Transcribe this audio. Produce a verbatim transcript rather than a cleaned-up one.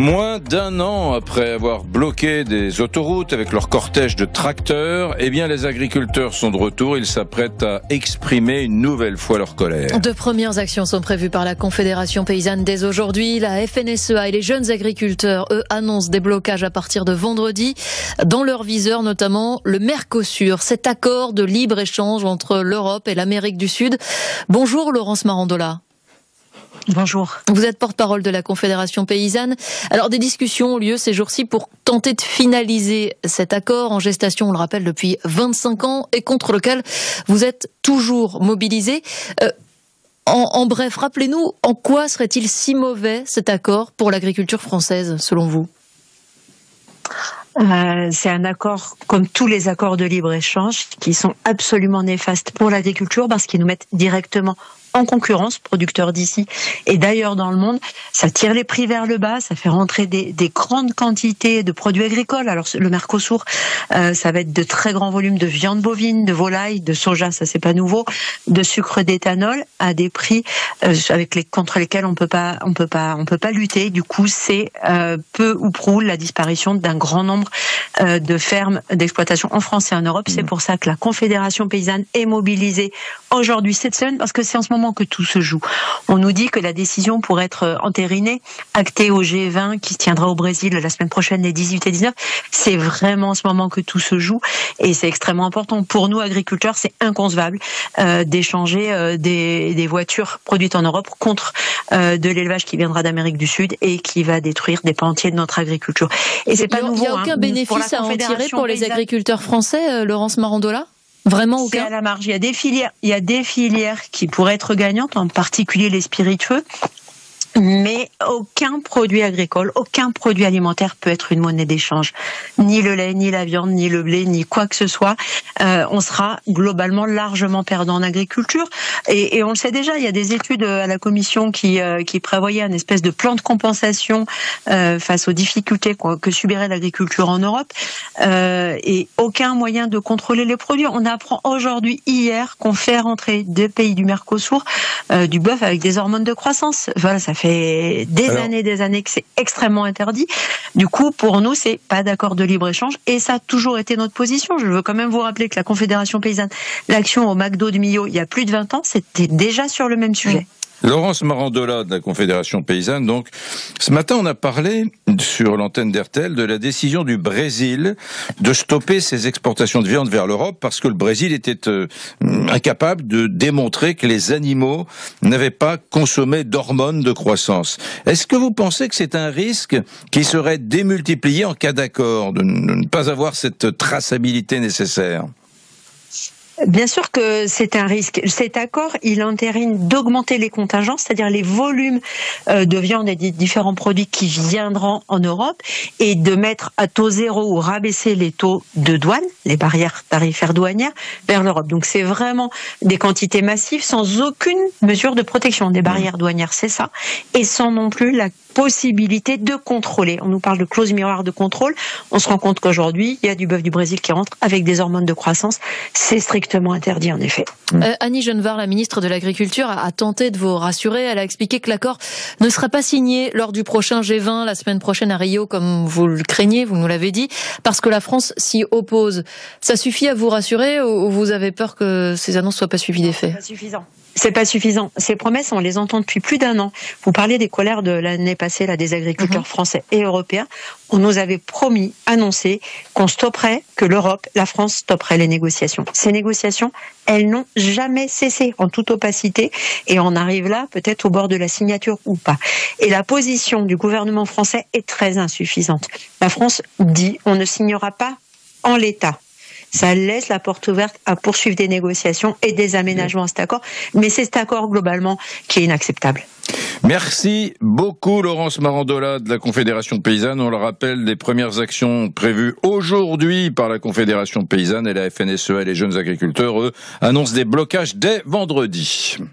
Moins d'un an après avoir bloqué des autoroutes avec leur cortège de tracteurs, eh bien les agriculteurs sont de retour. Ils s'apprêtent à exprimer une nouvelle fois leur colère. De premières actions sont prévues par la Confédération paysanne dès aujourd'hui. La F N S E A et les jeunes agriculteurs, eux, annoncent des blocages à partir de vendredi. Dans leur viseur, notamment le Mercosur, cet accord de libre-échange entre l'Europe et l'Amérique du Sud. Bonjour Laurence Marandola. Bonjour. Vous êtes porte-parole de la Confédération paysanne. Alors, des discussions ont lieu ces jours-ci pour tenter de finaliser cet accord en gestation, on le rappelle, depuis vingt-cinq ans et contre lequel vous êtes toujours mobilisés. Euh, en, en bref, rappelez-nous, en quoi serait-il si mauvais cet accord pour l'agriculture française, selon vous ? Euh, c'est un accord, comme tous les accords de libre-échange, qui sont absolument néfastes pour l'agriculture parce qu'ils nous mettent directement en concurrence, producteurs d'ici et d'ailleurs dans le monde. Ça tire les prix vers le bas, ça fait rentrer des, des grandes quantités de produits agricoles. Alors le Mercosur, euh, ça va être de très grands volumes de viande bovine, de volaille, de soja, ça c'est pas nouveau, de sucre d'éthanol à des prix euh, avec les contre lesquels on peut pas, on peut pas, on peut pas lutter. Du coup, c'est euh, peu ou prou la disparition d'un grand nombre euh, de fermes d'exploitation en France et en Europe. Mmh. C'est pour ça que la Confédération paysanne est mobilisée aujourd'hui cette semaine, parce que c'est en ce moment que tout se joue. On nous dit que la décision pourrait être entérinée, actée au G vingt qui se tiendra au Brésil la semaine prochaine, les dix-huit et dix-neuf. C'est vraiment en ce moment que tout se joue et c'est extrêmement important. Pour nous, agriculteurs, c'est inconcevable euh, d'échanger euh, des, des voitures produites en Europe contre euh, de l'élevage qui viendra d'Amérique du Sud et qui va détruire des pans entiers de notre agriculture. Et c'est pas nouveau. Il n'y a aucun hein, bénéfice à en tirer pour les agriculteurs français, euh, Laurence Marandola ? Vraiment aucun ? C'est à la marge. Il y a des filières, il y a des filières qui pourraient être gagnantes, en particulier les spiritueux. Mais aucun produit agricole, aucun produit alimentaire peut être une monnaie d'échange. Ni le lait, ni la viande, ni le blé, ni quoi que ce soit. Euh, on sera globalement largement perdant en agriculture. Et, et on le sait déjà, il y a des études à la Commission qui, euh, qui prévoyaient une espèce de plan de compensation euh, face aux difficultés quoi, que subirait l'agriculture en Europe. Euh, et aucun moyen de contrôler les produits. On apprend aujourd'hui, hier, qu'on fait rentrer des pays du Mercosur euh, du bœuf avec des hormones de croissance. Voilà, ça fait fait des Alors... années, des années que c'est extrêmement interdit. Du coup, pour nous, c'est pas d'accord de libre-échange et ça a toujours été notre position. Je veux quand même vous rappeler que la Confédération paysanne, l'action au McDo de Millau, il y a plus de vingt ans, c'était déjà sur le même sujet. Laurence Marandola de la Confédération paysanne. Donc, ce matin, on a parlé sur l'antenne d'R T L de la décision du Brésil de stopper ses exportations de viande vers l'Europe parce que le Brésil était euh, incapable de démontrer que les animaux n'avaient pas consommé d'hormones de croissance. Est-ce que vous pensez que c'est un risque qui serait démultiplié en cas d'accord, de ne pas avoir cette traçabilité nécessaire ? Bien sûr que c'est un risque. Cet accord, il entérine d'augmenter les contingents, c'est-à-dire les volumes de viande et des différents produits qui viendront en Europe, et de mettre à taux zéro ou rabaisser les taux de douane, les barrières tarifaires douanières, vers l'Europe. Donc c'est vraiment des quantités massives sans aucune mesure de protection. Des barrières douanières, c'est ça, et sans non plus la possibilité de contrôler. On nous parle de clause miroir de contrôle. On se rend compte qu'aujourd'hui, il y a du bœuf du Brésil qui rentre avec des hormones de croissance. C'est strictement interdit, en effet. Euh, Annie Genevard, la ministre de l'Agriculture, a tenté de vous rassurer. Elle a expliqué que l'accord ne sera pas signé lors du prochain G vingt, la semaine prochaine à Rio, comme vous le craignez, vous nous l'avez dit, parce que la France s'y oppose. Ça suffit à vous rassurer ou vous avez peur que ces annonces ne soient pas suivies d'effets ? C'est pas suffisant. C'est pas suffisant. Ces promesses, on les entend depuis plus d'un an. Vous parliez des colères de l'année passée, là, des agriculteurs mmh. français et européens. On nous avait promis, annoncé, qu'on stopperait, que l'Europe, la France stopperait les négociations. Ces négociations, elles n'ont jamais cessé, en toute opacité, et on arrive là, peut-être au bord de la signature ou pas. Et la position du gouvernement français est très insuffisante. La France dit, on ne signera pas en l'état. Ça laisse la porte ouverte à poursuivre des négociations et des aménagements à cet accord. Mais c'est cet accord, globalement, qui est inacceptable. Merci beaucoup, Laurence Marandola de la Confédération paysanne. On le rappelle, les premières actions prévues aujourd'hui par la Confédération paysanne et la F N S E A et les jeunes agriculteurs, eux, annoncent des blocages dès vendredi.